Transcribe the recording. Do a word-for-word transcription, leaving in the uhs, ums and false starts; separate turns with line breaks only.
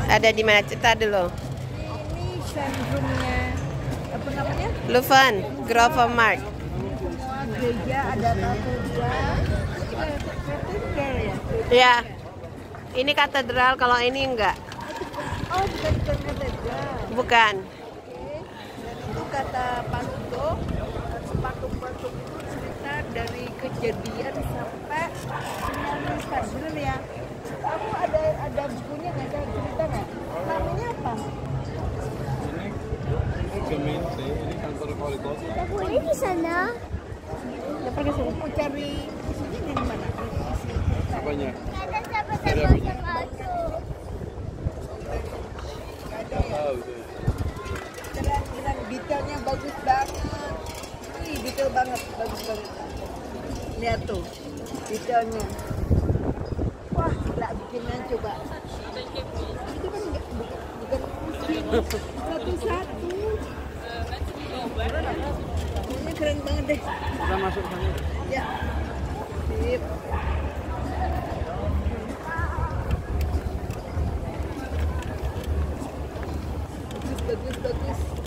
Ada di mana? Cerita dulu.
Ini sentrumnya apa namanya?
Leuven, Grover Mart.
Semua gereja ada katedral. Katedral ya?
Ya. Ini katedral, kalau ini enggak.
Oh, bukan bukan katedral.
Bukan.
Oke. Dan itu kata Pak Ludo, patung-patung itu cerita dari kejadian sampai sembilan belas bener ya. Kamu ada ada bukunya nggak, ada cerita nggak? Namanya apa?
Ini Gemin sih, ini kantor wali kota.
Tidak boleh di sana.
Ya pergi sini. Mau cari isinya dari mana?
Apanya?
Ada sahabat-sahabat yang masuk.
Nggak tahu tuh.
Keren-keren, detailnya bagus banget. Ih, detail banget, bagus banget. Lihat tuh, detailnya. Wah, gila bikinnya coba. Itu kan enggak bukan bukan satu-satu. Ini keren banget deh.
Kita masuk sana.
Ya. Sip. Bagus, bagus, bagus.